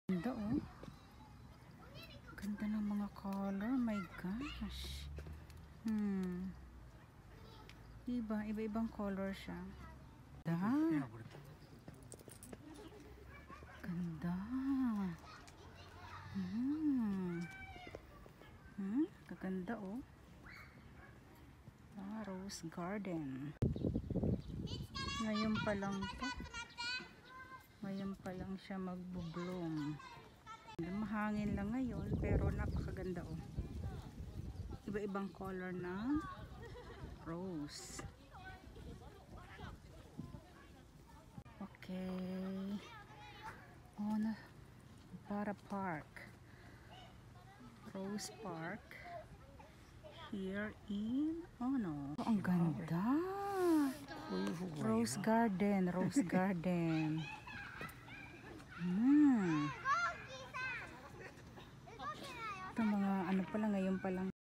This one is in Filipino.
Ganda oh. Ganda ng mga color. My gosh. Diba? Iba-ibang color siya. Ganda. Ganda. Kaganda oh. Rose garden. Ngayon pa lang to. Ngayon pa lang siya magbo-bloom. Mahangin lang ngayon pero napakaganda oh. Iba-ibang color ng rose. Okay. Oh, para park. Rose Park. Here in oh, ang ganda. Rose garden. Rose garden. Ito mga ano pala ngayon pa lang